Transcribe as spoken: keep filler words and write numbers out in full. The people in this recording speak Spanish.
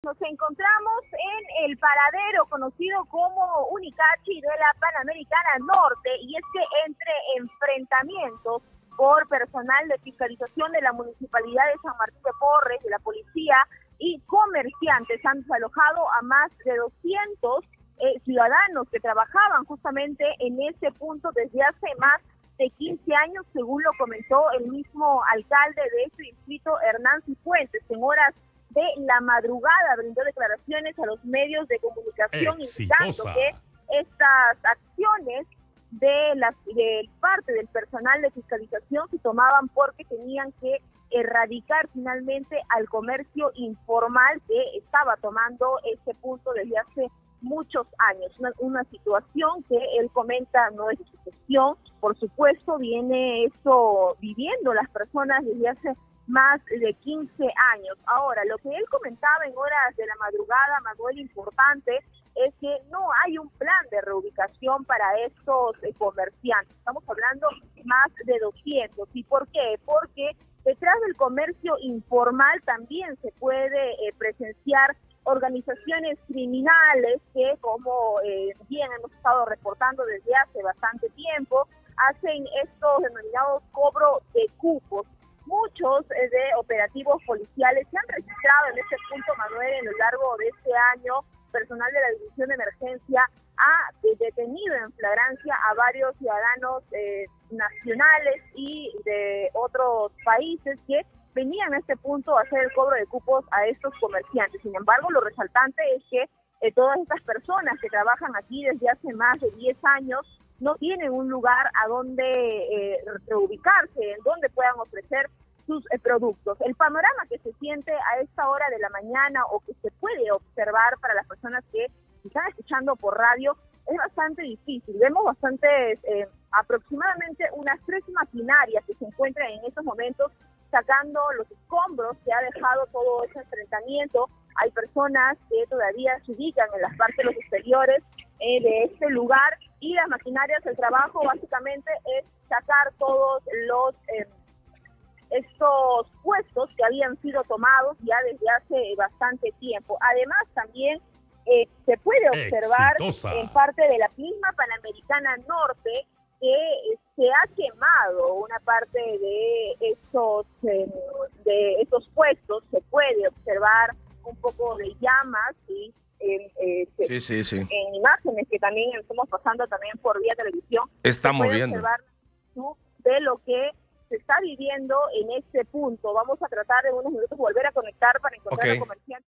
nos encontramos en el paradero conocido como Unicachi de la Panamericana Norte, y es que entre enfrentamientos por personal de fiscalización de la Municipalidad de San Martín de Porres, de la policía y comerciantes, han desalojado a más de doscientos eh, ciudadanos que trabajaban justamente en ese punto desde hace más de quince años, según lo comentó el mismo alcalde de este distrito, Hernán Cifuentes. En horas de la madrugada brindó declaraciones a los medios de comunicación Exitosa. indicando que estas acciones de, las, de parte del personal de fiscalización se tomaban porque tenían que erradicar finalmente al comercio informal que estaba tomando este punto desde hace muchos años. Una, una situación que él comenta no es de su gestión, por supuesto viene eso viviendo las personas desde hace más de quince años. Ahora, lo que él comentaba en horas de la madrugada, Manuel, importante, es que no hay un plan de reubicación para estos eh, comerciantes. Estamos hablando más de doscientos. ¿Y por qué? Porque detrás del comercio informal también se puede eh, presenciar organizaciones criminales que, como eh, bien hemos estado reportando desde hace bastante tiempo, hacen estos denominados cobro de cupos. Muchos eh, de operativos policiales se han registrado en este punto, Manuel, en lo largo de este año. Personal de la División de Emergencia ha eh, detenido en flagrancia a varios ciudadanos eh, nacionales y de otros países que venían a este punto a hacer el cobro de cupos a estos comerciantes. Sin embargo, lo resaltante es que eh, todas estas personas que trabajan aquí desde hace más de diez años no tienen un lugar a donde eh, reubicarse, en donde puedan ofrecer sus eh, productos. El panorama que se siente a esta hora de la mañana o que se puede observar para las personas que están escuchando por radio es bastante difícil. Vemos bastantes, eh, aproximadamente unas tres maquinarias que se encuentran en estos momentos sacando los escombros que ha dejado todo ese enfrentamiento. Hay personas que todavía se ubican en las partes de los exteriores eh, de este lugar, y las maquinarias, el trabajo básicamente es sacar todos los eh, estos puestos que habían sido tomados ya desde hace bastante tiempo. Además, también eh, se puede observar Exitosa. en parte de la misma Panamericana Norte que eh, se ha quemado una parte de estos eh, de estos puestos. Se puede observar un poco de llamas y eh, eh, Sí, sí, sí. en imágenes que también estamos pasando también por vía televisión. Estamos se puede viendo. observar de lo que se está viviendo en este punto. Vamos a tratar de unos minutos volver a conectar para encontrar Ok. a comerciantes.